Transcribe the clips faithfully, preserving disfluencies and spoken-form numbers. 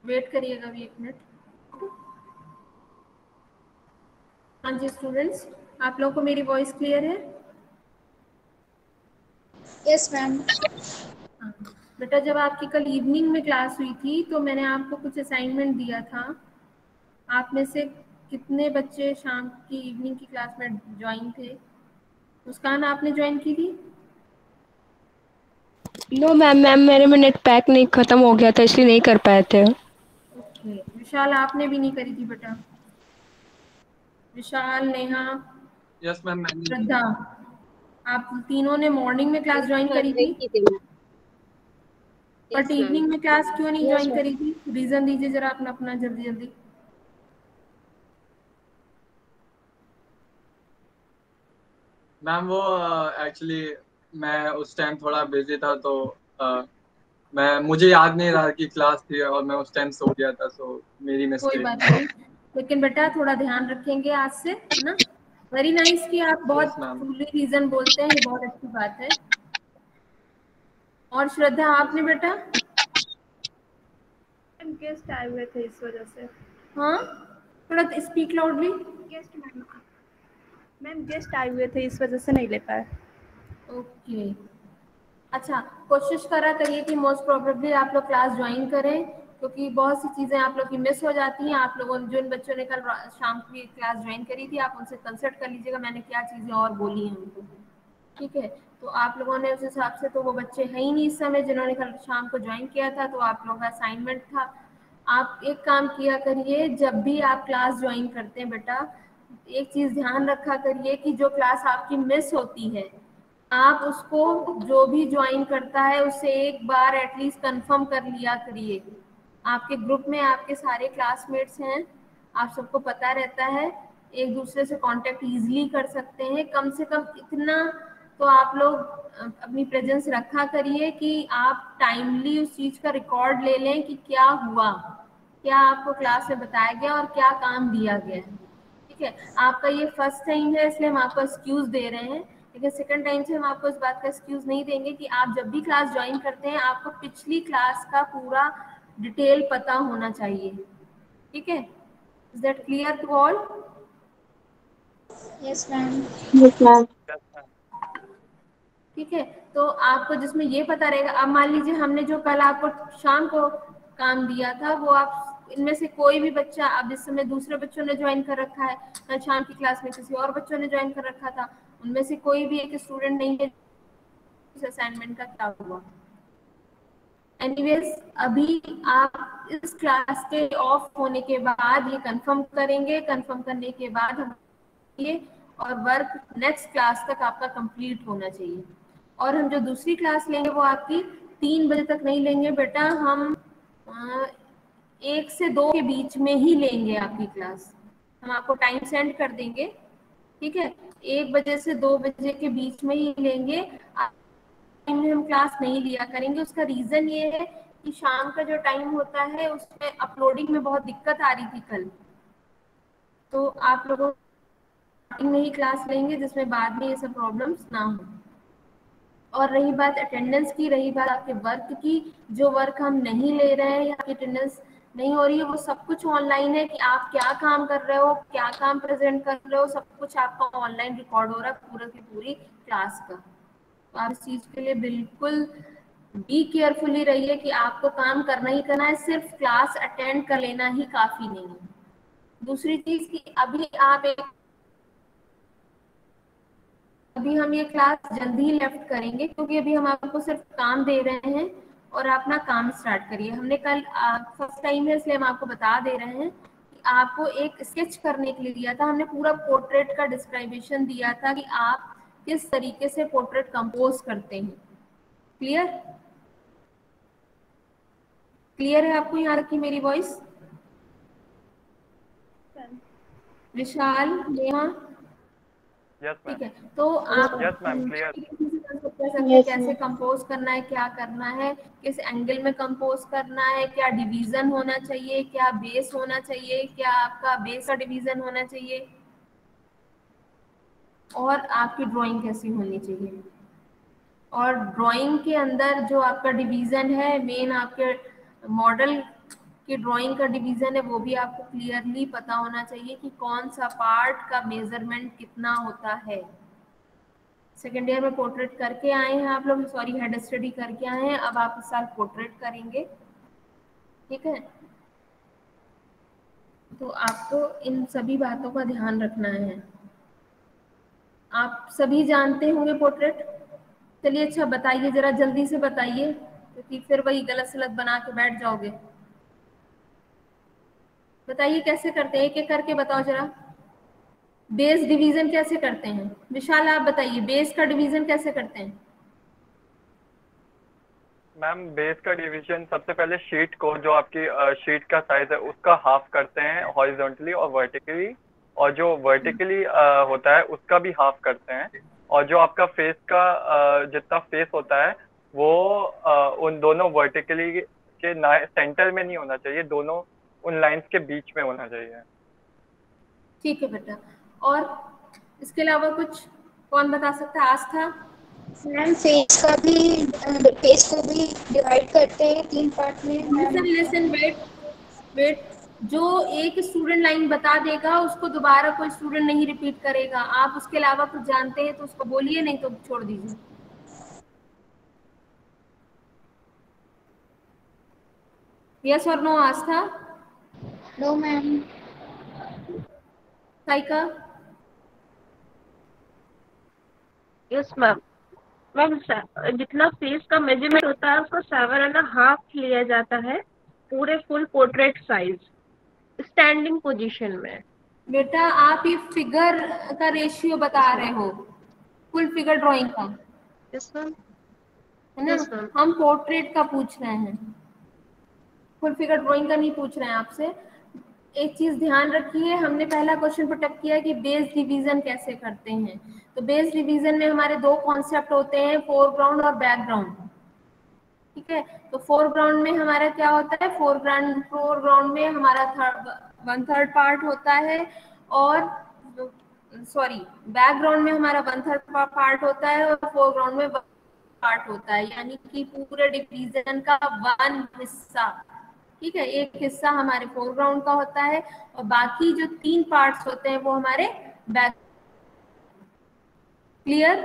Wait करिएगा अभी एक मिनट। हाँ जी स्टूडेंट्स, आप लोगों को मेरी वॉइस क्लियर है? Yes ma'am. हाँ बेटा, जब आपकी कल इवनिंग में क्लास हुई थी तो मैंने आपको कुछ असाइनमेंट दिया था। आप में से कितने बच्चे शाम की इवनिंग की क्लास में ज्वाइन थे? मुस्कान, आपने ज्वाइन की थी? नो मैम, मैम मेरे में नेट पैक नहीं खत्म हो गया था इसलिए नहीं कर पाए थे। ओके। विशाल, आपने भी नहीं करी थी बेटा? विशाल, नेहा, यस मैम, मैंने श्रद्धा, आप तीनों ने मॉर्निंग में क्लास ज्वाइन करी थी, बट इवनिंग में क्लास क्यों नहीं यस ज्वाइन मैम। करी थी? रीजन दीजिए जरा अपना अपना जल्दी जल्दी। मैम वो एक्चुअली मैं उस टाइम थोड़ा बिजी था, तो uh, मैं मुझे याद नहीं रहा कि क्लास थी और मैं उस टाइम सो गया था, सो मेरी कोई मिस्टेक। बात नहीं, लेकिन बेटा थोड़ा ध्यान रखेंगे आज से, है ना? वेरी नाइस कि आप बहुत यस मैम। ट्रूली रीजन बोलते हैं, ये बहुत अच्छी बात है। और श्रद्धा, आपने बेटा? गेस्ट आए हुए थे इस वजह से। हाँ, थोड़ा speak loudly. Guest ma'am ma'am guest आए हुए थे इस वजह से नहीं ले पाए। ओके, अच्छा, कोशिश करा करिए कि मोस्ट प्रोबेबली आप लोग क्लास ज्वाइन करें, क्योंकि बहुत सी चीज़ें आप लोग की मिस हो जाती हैं। आप लोगों ने, जिन बच्चों ने कल शाम की क्लास ज्वाइन करी थी, आप उनसे कंसल्ट कर लीजिएगा मैंने क्या चीज़ें और बोली हैं उनको, ठीक है? तो आप लोगों ने उस हिसाब से, तो वो बच्चे हैं ही नहीं इस समय जिन्होंने कल शाम को ज्वाइन किया था, तो आप लोगों का असाइनमेंट था। आप एक काम किया करिए, जब भी आप क्लास ज्वाइन करते हैं बेटा, एक चीज़ ध्यान रखा करिए कि जो क्लास आपकी मिस होती है, आप उसको, जो भी ज्वाइन करता है उससे एक बार एटलीस्ट कंफर्म कर लिया करिए। आपके ग्रुप में आपके सारे क्लासमेट्स हैं, आप सबको पता रहता है, एक दूसरे से कांटेक्ट इजीली कर सकते हैं। कम से कम इतना तो आप लोग अपनी प्रेजेंस रखा करिए कि आप टाइमली उस चीज का रिकॉर्ड ले लें कि क्या हुआ, क्या आपको क्लास में बताया गया और क्या काम दिया गया है, ठीक है? आपका ये फर्स्ट टाइम है इसलिए हम आपको एक्सक्यूज दे रहे हैं, लेकिन सेकंड टाइम से हम आपको इस बात का एक्सक्यूज नहीं देंगे कि आप जब भी क्लास ज्वाइन करते हैं आपको पिछली क्लास का पूरा डिटेल पता होना चाहिए, ठीक है? Is that clear to all? Yes ma'am. Yes ma'am. ठीक है, तो आपको जिसमें ये पता रहेगा, अब मान लीजिए हमने जो कल आपको शाम को काम दिया था वो आप इनमें से कोई भी बच्चा, अब इस समय दूसरे बच्चों ने ज्वाइन कर रखा है, कल शाम की क्लास में किसी और बच्चों ने ज्वाइन कर रखा था, उनमें से कोई भी एक स्टूडेंट नहीं है इस असाइनमेंट का क्या हुआ। एनीवेज, अभी आप इस क्लास के ऑफ होने के बाद ये कंफर्म करेंगे, कंफर्म करने के बाद हम ये, और वर्क नेक्स्ट क्लास तक आपका कंप्लीट होना चाहिए। और हम जो दूसरी क्लास लेंगे वो आपकी तीन बजे तक नहीं लेंगे बेटा, हम आ, एक से दो के बीच में ही लेंगे आपकी क्लास। हम आपको टाइम सेंड कर देंगे, ठीक है? एक बजे से दो बजे के बीच में ही लेंगे, टाइम में हम क्लास नहीं लिया करेंगे। उसका रीजन ये है कि शाम का जो टाइम होता है उसमें अपलोडिंग में बहुत दिक्कत आ रही थी कल, तो आप लोगों स्टार्टिंग में ही क्लास लेंगे जिसमें बाद में ये सब प्रॉब्लम्स ना हो। और रही बात अटेंडेंस की, रही बात आपके वर्क की, जो वर्क हम नहीं ले रहे हैं या अटेंडेंस नहीं हो रही है, वो सब कुछ ऑनलाइन है कि आप क्या काम कर रहे हो, क्या काम प्रेजेंट कर रहे हो, सब कुछ आपका ऑनलाइन रिकॉर्ड हो रहा है पूरा की पूरी क्लास का। तो आप इस चीज के लिए बिल्कुल बी केयरफुली रहिए कि आपको काम करना ही करना है, सिर्फ क्लास अटेंड कर लेना ही काफी नहीं है। दूसरी चीज कि अभी आप एक अभी हम ये क्लास जल्दी ही लेफ्ट करेंगे क्योंकि अभी हम आपको सिर्फ काम दे रहे हैं और अपना काम स्टार्ट करिए। हमने कल फर्स्ट टाइम है इसलिए हम आपको बता दे रहे हैं कि आपको एक स्केच करने के लिए दिया था, हमने पूरा पोर्ट्रेट का डिस्क्रिप्शन दिया था कि आप किस तरीके से पोर्ट्रेट कंपोज करते हैं। क्लियर? क्लियर है आपको यहाँ तक की मेरी वॉइस? विशाल, नेहा, ठीक है? तो आप यस मैम, क्लियर। कैसे कंपोज करना है, क्या करना है, किस एंगल में कंपोज करना है, क्या डिवीजन होना चाहिए, क्या बेस होना चाहिए, क्या आपका बेस का डिवीजन होना चाहिए, और आपकी ड्राइंग कैसी होनी चाहिए। और ड्राइंग के अंदर जो आपका डिवीजन है, मेन आपके मॉडल कि ड्राइंग का डिवीजन है वो भी आपको क्लियरली पता होना चाहिए कि कौन सा पार्ट का मेजरमेंट कितना होता है। सेकेंड ईयर में पोर्ट्रेट करके आए हैं आप लोग, सॉरी हेड स्टडी करके आए हैं, अब आप इस साल पोर्ट्रेट करेंगे, ठीक है। तो आपको इन सभी बातों का ध्यान रखना है। आप सभी जानते होंगे पोर्ट्रेट। चलिए अच्छा बताइए, जरा जल्दी से बताइए, क्योंकि फिर वही गलत सलत बना के बैठ जाओगे। बताइए कैसे करते हैं, एक एक करके बताओ जरा। बेस डिवीजन कैसे करते हैं? विशाल आप बताइए, बेस का डिवीजन कैसे करते हैं? मैम बेस का डिवीजन सबसे पहले शीट को, जो आपकी शीट का साइज है उसका हाफ करते हैं हॉरिजॉन्टली और वर्टिकली, और जो वर्टिकली होता है उसका भी हाफ करते हैं, और जो आपका फेस का uh, जितना फेस होता है वो uh, उन दोनों वर्टिकली के सेंटर में नहीं होना चाहिए, दोनों उन लाइंस के बीच में होना चाहिए। ठीक है बेटा, और इसके अलावा कुछ कौन बता सकता है? आस्था। मैम फेस का भी, फेस को भी डिवाइड करते हैं तीन पार्ट में। लिसन लिसन वेट वेट जो एक स्टूडेंट लाइन बता देगा उसको दोबारा कोई स्टूडेंट नहीं रिपीट करेगा। आप उसके अलावा कुछ जानते हैं तो उसको बोलिए, नहीं तो छोड़ दीजिए। यस और no? Astha. No ma'am. Saika. Yes ma'am. Ma'am जितना फेस का मेजरमेंट होता है उसको सेवन एंड हाफ लिया जाता है पूरे full portrait size standing position में। बेटा आप ये फिगर का रेशियो बता रहे हो, फुल फिगर ड्राइंग का, यस मैम, है ना? हम पोर्ट्रेट का पूछ रहे हैं, फुल फिगर ड्राइंग का नहीं पूछ रहे हैं आपसे। एक चीज ध्यान रखिए, हमने पहला क्वेश्चन पुटअप किया कि बेस डिवीजन कैसे करते हैं। तो बेस डिवीजन में हमारे दो कॉन्सेप्ट होते हैं, फोरग्राउंड और बैकग्राउंड, ठीक है। तो फोरग्राउंड में हमारा क्या होता है? फोरग्राउंड फोरग्राउंड में हमारा थर्ड वन थर्ड पार्ट होता है, और सॉरी बैकग्राउंड में हमारा वन थर्ड पार्ट होता है, और फोरग्राउंड में पार्ट होता है, यानी कि पूरे डिवीजन का वन हिस्सा, ठीक है। एक हिस्सा हमारे फोरग्राउंड का होता है और बाकी जो तीन पार्ट्स होते हैं वो हमारे बैक। क्लियर?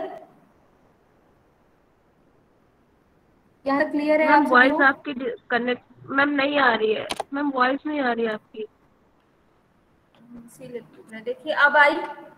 यहाँ क्लियर है? मैम वॉइस आपकी कनेक्ट मैम नहीं आ रही है, मैम वॉइस नहीं आ रही है आपकी। इसीलिए देखिए अब आई।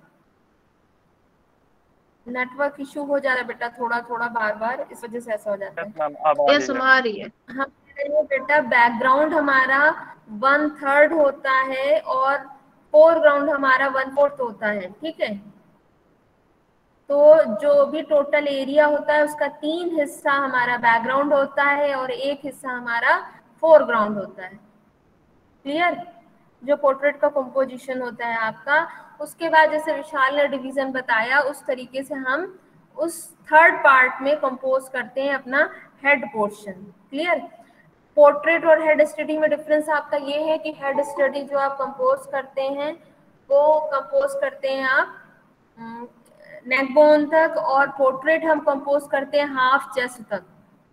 नेटवर्क इशू हो जा रहा है बेटा थोड़ा थोड़ा बार बार, इस वजह से ऐसा हो जाता है। यस आ रही है। हाँ बेटा, बैकग्राउंड हमारा वन थर्ड होता है और फोरग्राउंड हमारा वन फोर्थ होता है, ठीक है। तो जो भी टोटल एरिया होता है उसका तीन हिस्सा हमारा बैकग्राउंड होता है और एक हिस्सा हमारा फोरग्राउंड होता है। क्लियर? जो पोर्ट्रेट का कंपोजिशन होता है आपका, उसके बाद जैसे विशाल ने डिवीजन बताया उस तरीके से हम उस थर्ड पार्ट में कंपोज करते हैं अपना हेड पोर्शन। क्लियर? पोर्ट्रेट और हेड स्टडी में डिफरेंस आपका ये है कि हेड स्टडी जो आप कंपोज करते हैं वो कंपोज करते हैं आप नेक बोन तक, और पोर्ट्रेट हम कंपोज करते हैं हाफ चेस्ट तक।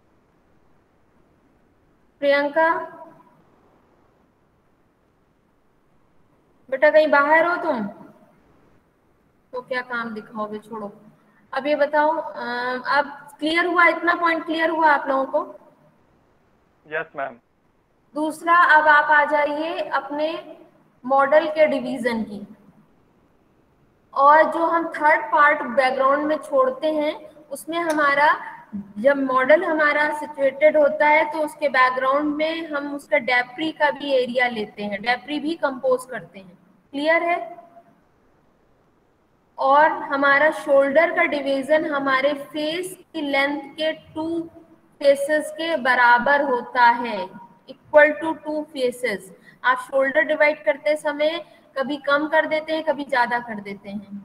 प्रियंका बेटा कहीं बाहर हो तुम तो क्या काम दिखाओगे, छोड़ो। अब ये बताओ, अब क्लियर हुआ? इतना पॉइंट क्लियर हुआ आप लोगों को? Yes ma'am. दूसरा, अब आप आ जाइए अपने मॉडल के डिवीजन की, और जो हम थर्ड पार्ट बैकग्राउंड में छोड़ते हैं उसमें हमारा जब मॉडल हमारा सिचुएटेड होता है तो उसके बैकग्राउंड में हम उसका डेप्री का भी एरिया लेते हैं, डेप्री भी कंपोज करते हैं। क्लियर है? और हमारा शोल्डर का डिवीजन हमारे फेस की लेंथ के टू फेसेस के बराबर होता है, इक्वल टू टू फेसेस। आप शोल्डर डिवाइड करते समय कभी कम कर देते हैं, कभी ज्यादा कर देते हैं,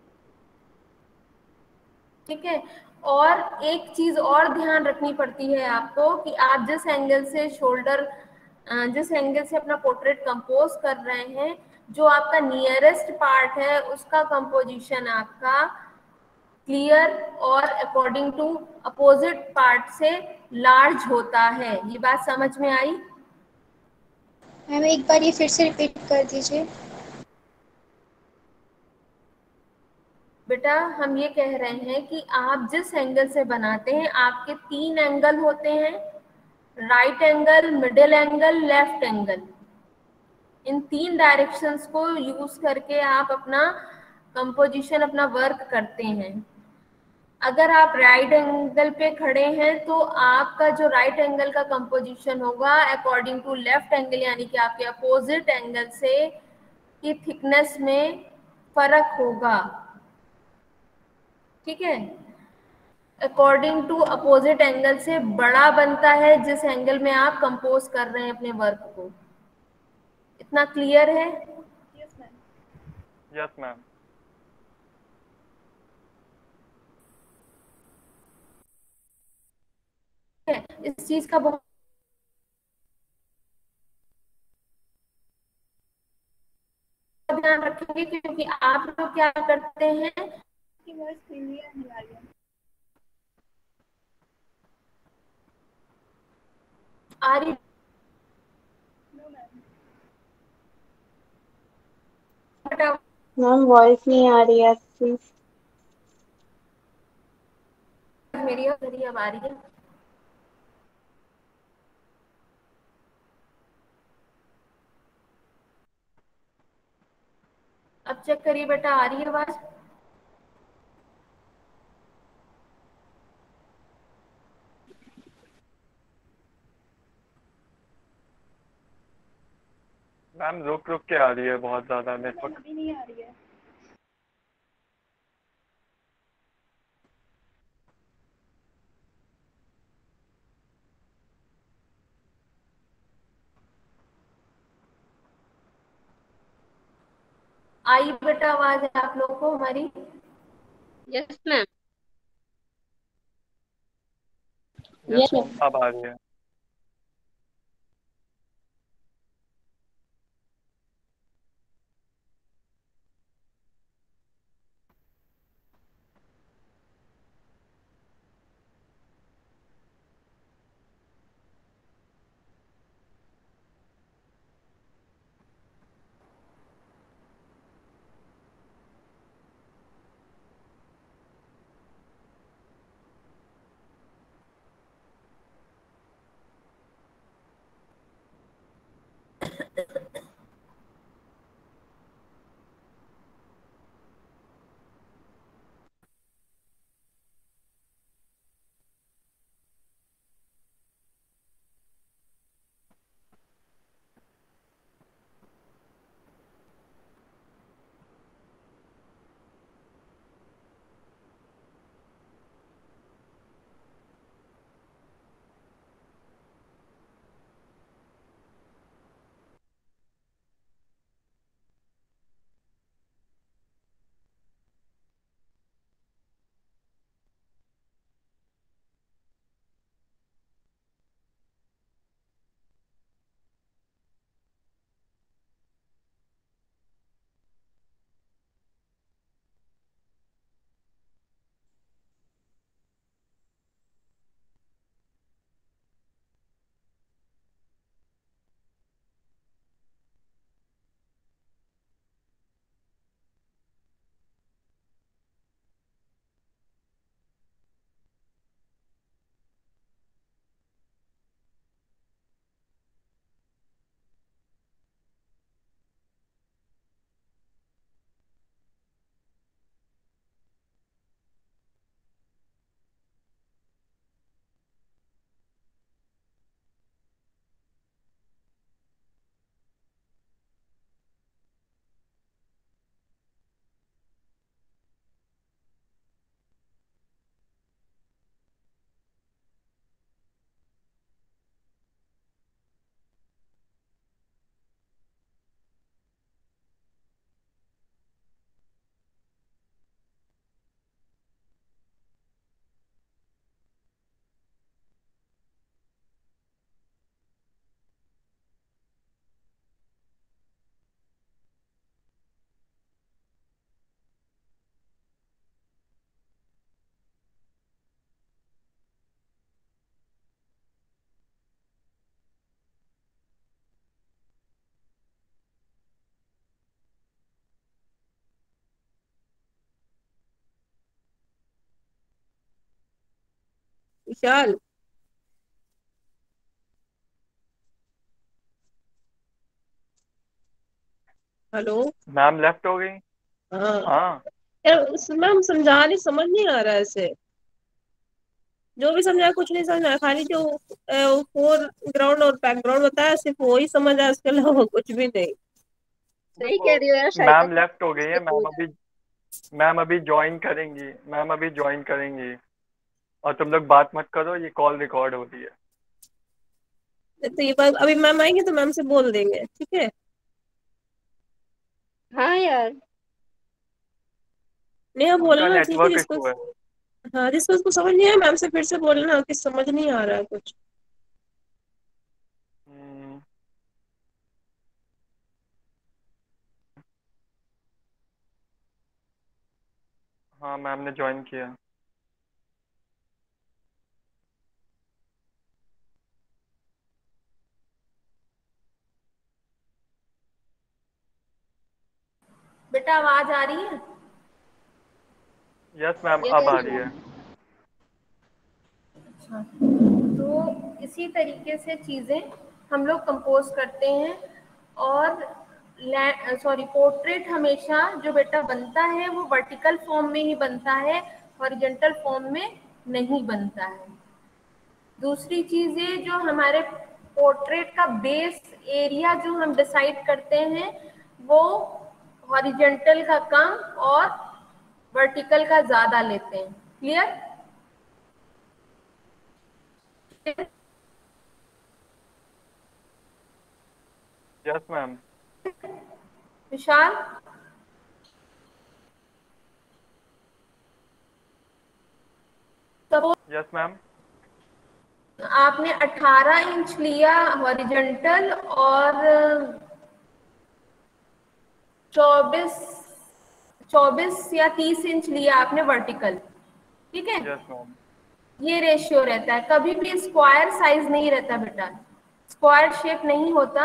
ठीक है। और एक चीज और ध्यान रखनी पड़ती है आपको कि आप जिस एंगल से शोल्डर जिस एंगल से अपना पोर्ट्रेट कंपोज कर रहे हैं, जो आपका नियरेस्ट पार्ट है उसका कंपोजिशन आपका क्लियर और अकॉर्डिंग टू अपोजिट पार्ट से लार्ज होता है। ये बात समझ में आई? मैम एक बार ये फिर से रिपीट कर दीजिए। बेटा हम ये कह रहे हैं कि आप जिस एंगल से बनाते हैं आपके तीन एंगल होते हैं, right angle, middle angle, left angle. इन तीन डायरेक्शंस को यूज करके आप अपना कंपोजिशन, अपना वर्क करते हैं। अगर आप राइट एंगल पे खड़े हैं तो आपका जो राइट एंगल का कंपोजिशन होगा अकॉर्डिंग टू लेफ्ट एंगल, यानी कि आपके अपोजिट एंगल से की थिकनेस में फर्क होगा। ठीक है, अकॉर्डिंग टू अपोजिट एंगल से बड़ा बनता है जिस एंगल में आप कंपोज कर रहे हैं अपने वर्क को। इतना क्लियर है? Yes ma'am. Yes ma'am. इस चीज का बहुत ध्यान रखेंगे क्योंकि आप लोग क्या करते हैं की वॉइस क्लियर नहीं आ रही है। आ रही नो मैम। बेटा, मैम वॉइस नहीं आ रही है प्लीज। मेरी मेरी अब आ रही है? अब चेक करिए बेटा, आ रही है आवाज? मैम रुक रुक के आ रही है, बहुत ज्यादा मैम नेटवर्क। अभी नहीं आ रही है। आई बेटा आवाज आप लोगों को हमारी? Yes ma'am. Yes yes ma'am, ma'am. अब आ रही है। विशाल, हेलो। मैम लेफ्ट हो गई। हाँ हाँ यार, उस- मैम समझा नहीं, समझ नहीं आ रहा है इसे। जो भी समझाया कुछ नहीं समझ आया, खाली जो फोर ग्राउंड और बैकग्राउंड बताया सिर्फ वो ही समझ आया, उसके अलावा कुछ भी नहीं। सही कह रही हो यार, शायद मैम लेफ्ट हो गई है। मैम अभी मैम अभी ज्वाइन करेंगी। मैम अभी ज्वाइन करेंगी और तुम लोग बात मत करो, ये कॉल रिकॉर्ड हो रही है। तो ये बात अभी मैम आएंगे तो मैम से बोल देंगे, ठीक है। हाँ यार। नेहा उनका बोलना, ठीक है, नेटवर्क जिसको, इशू है। हाँ जिसको उसको समझ नहीं आया मैम से फिर से बोलना कि समझ नहीं आ रहा है कुछ। हम्म, हाँ मैम ने ज्वाइन किया। बेटा आवाज आ रही है? यस मैम अब आ रही है। अच्छा, तो इसी तरीके से चीजें हम लोग कंपोज करते हैं। और सॉरी, पोर्ट्रेट हमेशा जो बेटा बनता है वो वर्टिकल फॉर्म में ही बनता है, हॉरिजॉन्टल फॉर्म में नहीं बनता है। दूसरी चीज ये, जो हमारे पोर्ट्रेट का बेस एरिया जो हम डिसाइड करते हैं वो हॉरिजॉन्टल का कम और वर्टिकल का ज्यादा लेते हैं। Clear? Yes ma'am. Vishal, suppose yes ma'am. आपने अठारह इंच लिया हॉरिजॉन्टल और चौबीस चौबीस या तीस इंच लिया आपने वर्टिकल, ठीक है। Yes ma'am. ये रेशियो रहता है, कभी भी स्क्वायर साइज नहीं रहता बेटा, स्क्वायर शेप नहीं होता।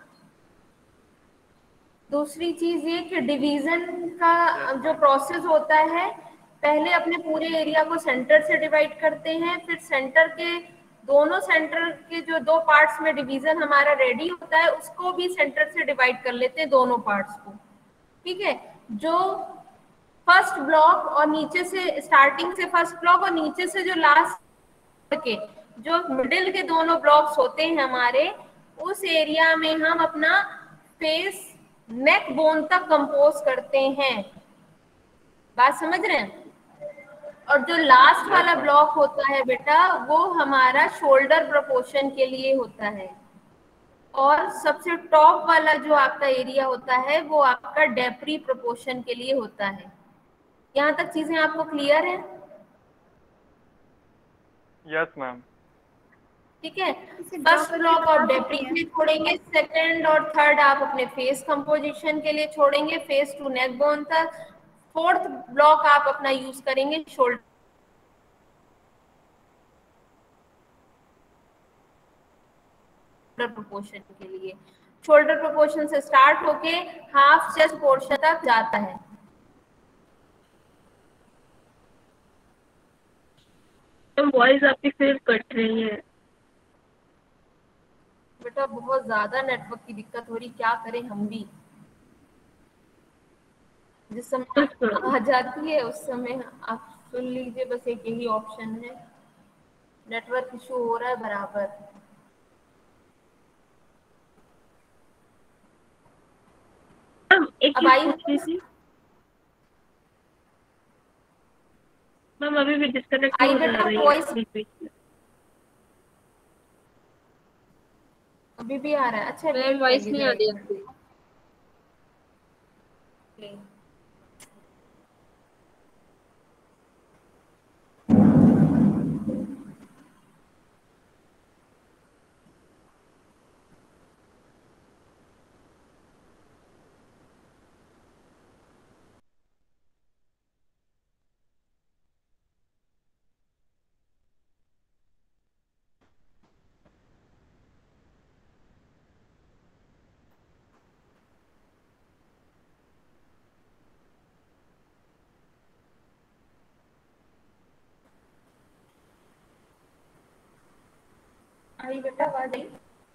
दूसरी चीज ये कि डिवीजन का यस जो मैम। प्रोसेस होता है, पहले अपने पूरे एरिया को सेंटर से डिवाइड करते हैं, फिर सेंटर के दोनों सेंटर के जो दो पार्ट्स में डिवीजन हमारा रेडी होता है उसको भी सेंटर से डिवाइड कर लेते हैं दोनों पार्ट्स को, ठीक है। जो फर्स्ट ब्लॉक और नीचे से स्टार्टिंग से फर्स्ट ब्लॉक और नीचे से जो लास्ट के जो मिडिल के दोनों ब्लॉक्स होते हैं हमारे, उस एरिया में हम अपना फेस नेक बोन तक कंपोज करते हैं। बात समझ रहे हैं? और जो लास्ट यस वाला मैम। ब्लॉक होता है बेटा वो हमारा शोल्डर प्रोपोर्शन के लिए होता है। और सबसे टॉप वाला जो आपका एरिया होता है वो आपका डेप्री प्रोपोर्शन के लिए होता है। यहाँ तक चीजें आपको क्लियर है? Yes ma'am. ठीक है। इसे ड्रॉ फर्स्ट करके ब्लॉक बता आप डेप्री सकती के हैं? लिए छोड़ेंगे, सेकंड और थर्ड आप अपने फेस कंपोजिशन के लिए छोड़ेंगे, फेस टू नेक बोन तक। फोर्थ ब्लॉक आप अपना यूज करेंगे शोल्डर प्रोपोर्शन के लिए। शोल्डर प्रोपोर्शन से स्टार्ट होके हाफ चेस्ट पोर्शन तक जाता है। वॉइस आपकी फिर कट रही है। बेटा बहुत ज्यादा नेटवर्क की दिक्कत हो रही, क्या करें हम भी। जिस समय आ जाती है उस समय आप सुन लीजिए, बस एक यही ऑप्शन है। नेटवर्क इशू हो रहा है बराबर। मैम एक अब चीज आई? पूछ रही थी मैम, अभी भी डिस्कनेक्ट आई हो जा बेटा रही है वॉइस? बीच बीच में। अभी भी आ रहा है? अच्छा मैम वेट वॉइस करिए नहीं जरा आ एक रही मिनट। आपकी। आई बेटा आवाज आई?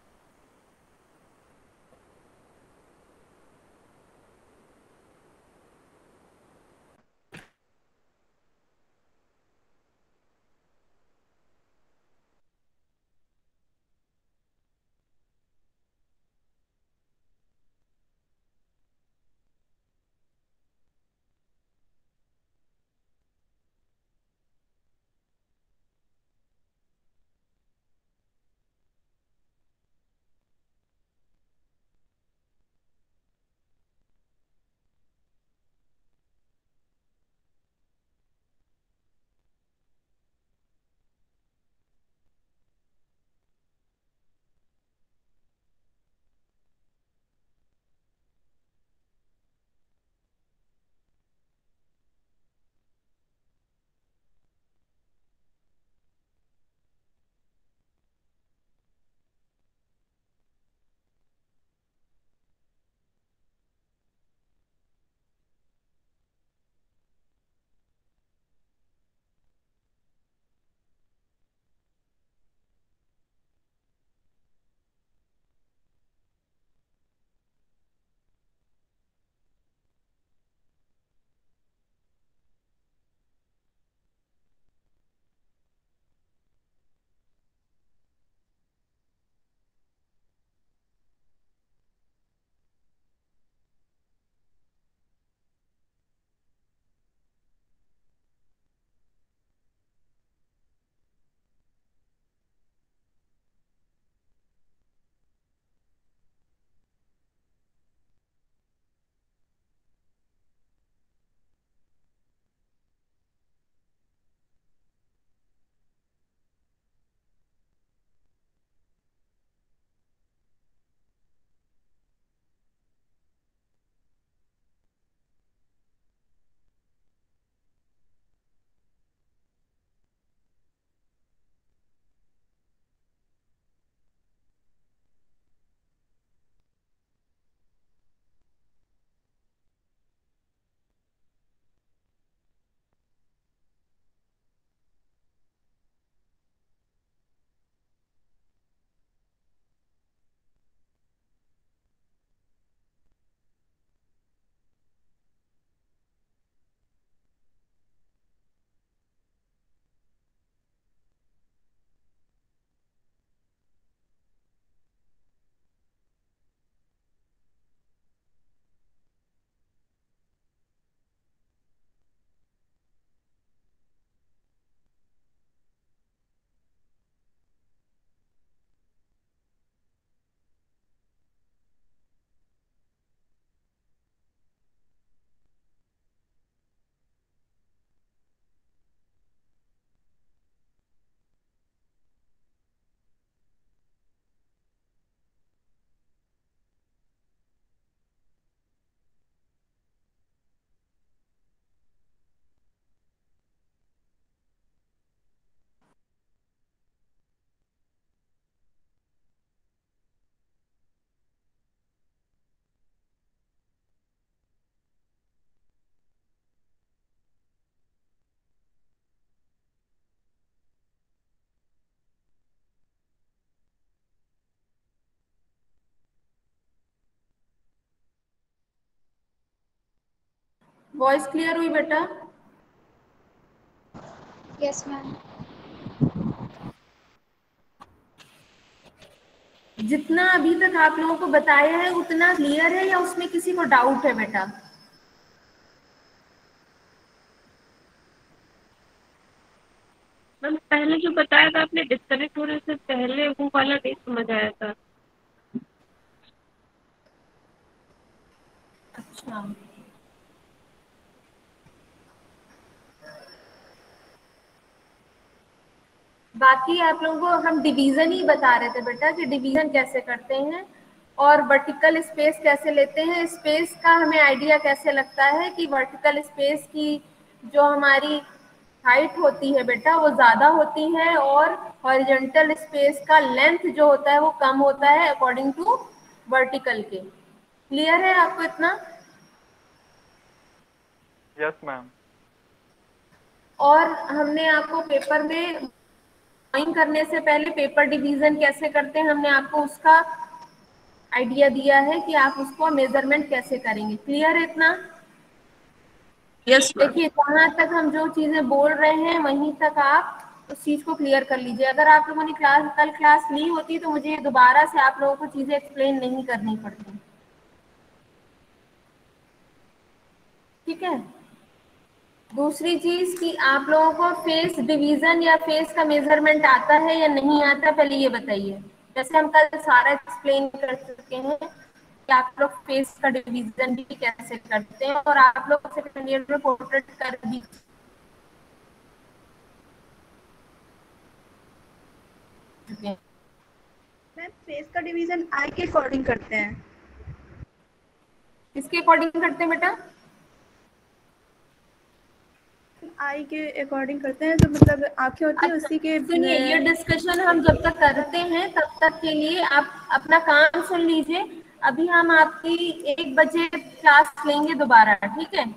वॉइस क्लियर हुई बेटा? Yes ma'am. जितना अभी तक आप लोगों को बताया है उतना क्लियर है या उसमें किसी को डाउट है बेटा? मैम पहले जो बताया था आपने डिस्कनेक्ट होने से पहले वो वाला नहीं समझ आया था। अच्छा, बाकी आप लोगों को हम डिवीजन ही बता रहे थे बेटा कि डिवीजन कैसे करते हैं और वर्टिकल स्पेस कैसे लेते हैं। स्पेस का हमें आइडिया कैसे लगता है कि वर्टिकल स्पेस की जो हमारी हाइट होती है बेटा वो ज्यादा होती है और हॉरिजॉन्टल स्पेस का लेंथ जो होता है वो कम होता है अकॉर्डिंग टू वर्टिकल के। क्लियर है आपको इतना? Yes ma'am. और हमने आपको पेपर में ड्राइंग करने से पहले पेपर डिवीजन कैसे करते हैं हमने आपको उसका आइडिया दिया है कि आप उसको मेजरमेंट कैसे करेंगे। क्लियर है इतना? Yes ma'am. देखिए जहाँ तक हम जो चीजें बोल रहे हैं वहीं तक आप उस चीज को क्लियर कर लीजिए। अगर आप लोगों ने क्लास कल क्लास ली होती तो मुझे दोबारा से आप लोगों को चीजें एक्सप्लेन नहीं करनी पड़ती। ठीक है। दूसरी चीज कि आप लोगों को फेस डिवीजन या फेस का मेजरमेंट आता है या नहीं आता, पहले ये बताइए। जैसे हम कल सारा एक्सप्लेन कर चुके हैं कि आप लोग फेस का डिवीजन भी कैसे करते हैं और आप लोग सेकंड ईयर में पोर्ट्रेट कर भी चुके हैं। मैम फेस का डिवीजन आई के अकॉर्डिंग करते हैं। किसके अकॉर्डिंग करते हैं बेटा? आई के अकॉर्डिंग करते हैं, जो मतलब आंखें होती है अच्छा उसी के। सुनिए, ये डिस्कशन हम जब तक करते हैं तब तक के लिए आप अपना काम सुन लीजिए। अभी हम आपकी एक बजे क्लास लेंगे दोबारा, ठीक है?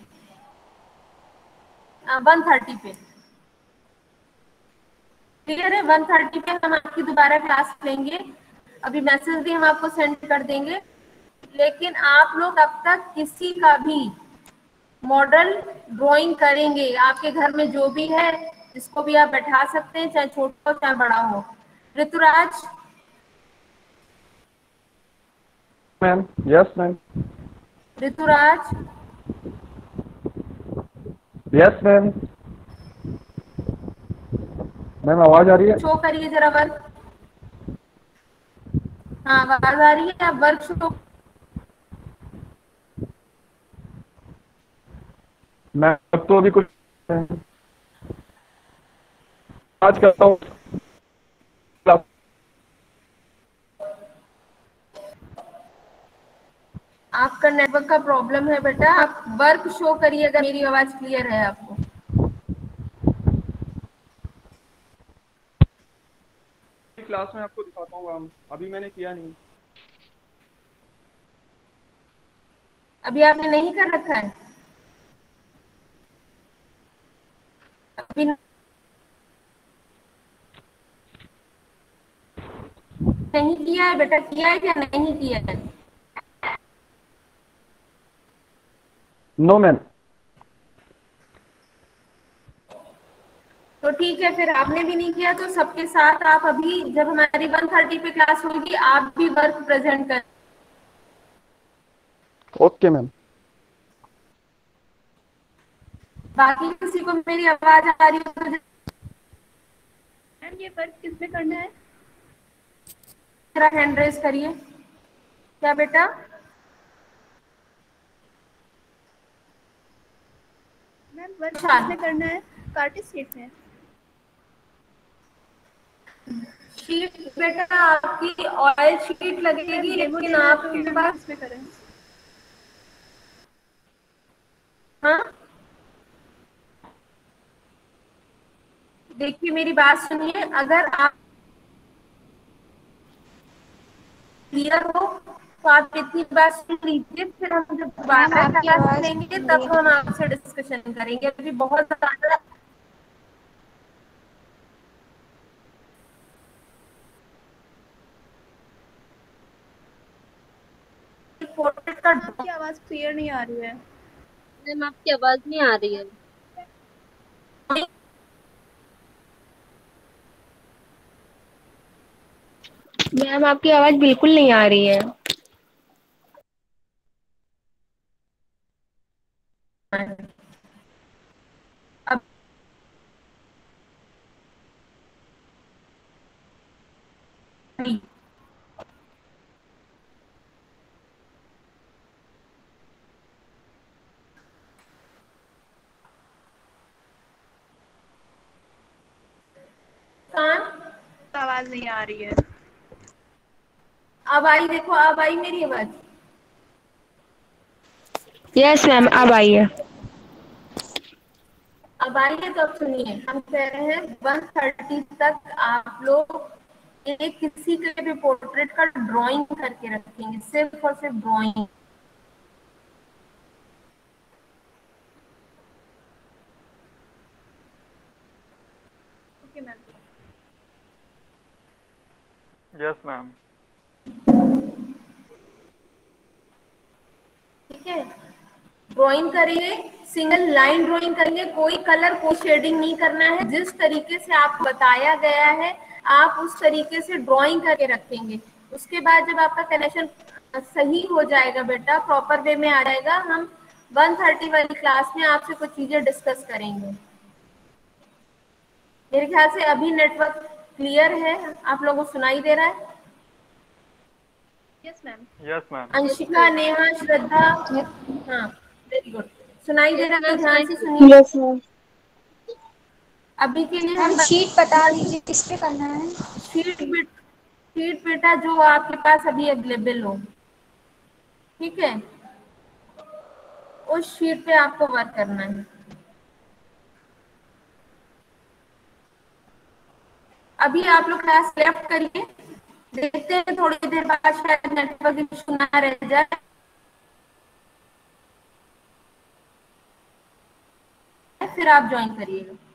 वन थर्टी पे क्लियर है? वन थर्टी पे हम आपकी दोबारा क्लास लेंगे। अभी मैसेज भी हम आपको सेंड कर देंगे, लेकिन आप लोग अब तक किसी का भी मॉडल ड्राइंग करेंगे। आपके घर में जो भी है जिसको भी आप बैठा सकते हैं, चाहे छोटा हो चाहे बड़ा हो। Rituraj, ma'am yes ma'am. Rituraj yes ma'am. Ma'am आवाज आ रही है? शो करिए जरा वर्क। हाँ आवाज आ रही है, आप वर्क शो। मैं अब तो अभी कुछ आज करता हूँ। आपका नेटवर्क का प्रॉब्लम है बेटा, आप वर्क शो करिए अगर मेरी आवाज क्लियर है आपको। क्लास में आपको दिखाता हूँ काम, अभी मैंने किया नहीं। अभी आपने नहीं कर रखा है? अभी नहीं किया है बेटा? किया है क्या नहीं किया है? No ma'am. तो ठीक है, फिर आपने भी नहीं किया तो सबके साथ आप अभी जब हमारी वन थर्टी पे क्लास होगी आप भी वर्क प्रेजेंट कर। Okay ma'am. बाकी किसी को मेरी आवाज आ रही हो तो मैम ये वर्क किसमें करना है? जरा हैंड रेज करिए। क्या बेटा? मैम वर्क किसमें करना है? कार्टिस शीट में। शीट बेटा आपकी ऑयल शीट लगेगी, डेमो लेकिन देना है तो आपके मैम पास किसमें करें? हाँ देखिए मेरी बात सुनिए, अगर आप क्लियर हो तो आप इतनी बात सुन लीजिए, फिर हम जब दोबारा आपकी क्लास आवाज लेंगे नहीं तब है। हम आपसे डिस्कशन करेंगे। अभी बहुत ज्यादा पोर्ट्रेट का आपकी आवाज क्लियर नहीं आ रही है। मैम आपकी आवाज नहीं आ रही है। मैम आपकी आवाज बिल्कुल नहीं आ रही है। अब आवाज नहीं आ रही है। अब आई, देखो अब आई मेरी आवाज। यस मैम अब आई है। अब आई है तो अब सुनिए, हम कह रहे हैं वन थर्टी तक आप लोग एक किसी के भी पोर्ट्रेट का ड्राइंग करके रखेंगे, सिर्फ और सिर्फ drawing. Okay ma'am. Yes ma'am. ठीक है, ड्राइंग करेंगे, सिंगल लाइन ड्राइंग करेंगे, कोई कलर कोई शेडिंग नहीं करना है। जिस तरीके से आप बताया गया है आप उस तरीके से ड्राइंग करके रखेंगे। उसके बाद जब आपका कनेक्शन सही हो जाएगा बेटा, प्रॉपर वे में आ जाएगा, हम वन थर्टी वाली क्लास में आपसे कुछ चीजें डिस्कस करेंगे। मेरे ख्याल से अभी नेटवर्क क्लियर है, आप लोगों को सुनाई दे रहा है? Yes ma'am. Yes ma'am. Anshika, Neha, Shraddha, हाँ वेरी गुड, सुनाई दे रहा है? ध्यान से यस सुनिए। मैम। अभी के लिए मैम हम शीट बता दीजिए किस पे करना है। शीट बेट शीट बेटा जो आपके पास अभी अवेलेबल हो, ठीक है, उस शीट पे आपको वर्क करना है। अभी आप लोग क्लास लेफ्ट करिए, देखते हैं थोड़ी देर बाद शायद नेटवर्क इशू ना रह जाए, फिर आप ज्वाइन करिएगा।